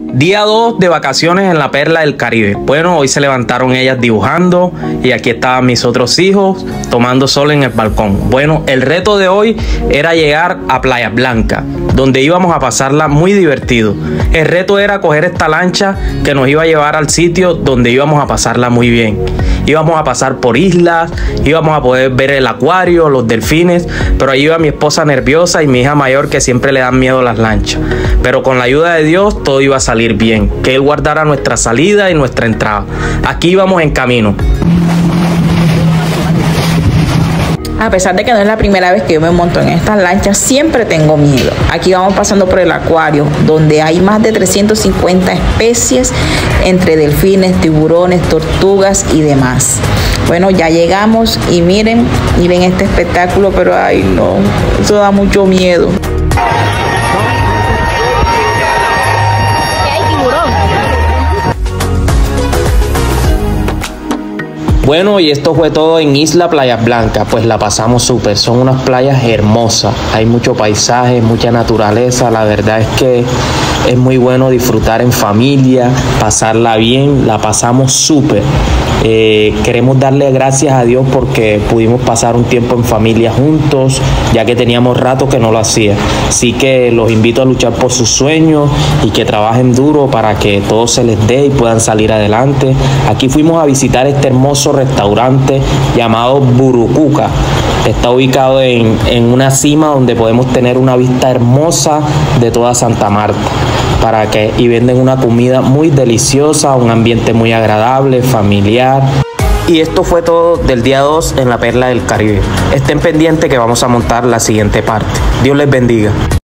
Día 2 de vacaciones en la Perla del Caribe. Bueno, hoy se levantaron ellas dibujando y aquí estaban mis otros hijos tomando sol en el balcón. Bueno, el reto de hoy era llegar a Playa Blanca, donde íbamos a pasarla muy divertido. El reto era coger esta lancha que nos iba a llevar al sitio donde íbamos a pasarla muy bien. Íbamos a pasar por islas, íbamos a poder ver el acuario, los delfines, pero ahí iba mi esposa nerviosa y mi hija mayor que siempre le dan miedo las lanchas. Pero con la ayuda de Dios todo iba a salir bien, que Él guardara nuestra salida y nuestra entrada. Aquí íbamos en camino. A pesar de que no es la primera vez que yo me monto en estas lanchas, siempre tengo miedo. Aquí vamos pasando por el acuario, donde hay más de 350 especies, entre delfines, tiburones, tortugas y demás. Bueno, ya llegamos y miren este espectáculo, pero ay no, eso da mucho miedo. Bueno, y esto fue todo en Isla Playas Blancas, pues la pasamos súper, son unas playas hermosas, hay mucho paisaje, mucha naturaleza, la verdad es que es muy bueno disfrutar en familia, pasarla bien, la pasamos súper. Queremos darle gracias a Dios porque pudimos pasar un tiempo en familia juntos, ya que teníamos rato que no lo hacía. Así que los invito a luchar por sus sueños y que trabajen duro para que todo se les dé y puedan salir adelante. Aquí fuimos a visitar este hermoso restaurante llamado Burucuca. Está ubicado en una cima donde podemos tener una vista hermosa de toda Santa Marta. Y venden una comida muy deliciosa, un ambiente muy agradable, familiar. Y esto fue todo del día 2 en la Perla del Caribe. Estén pendientes que vamos a montar la siguiente parte. Dios les bendiga.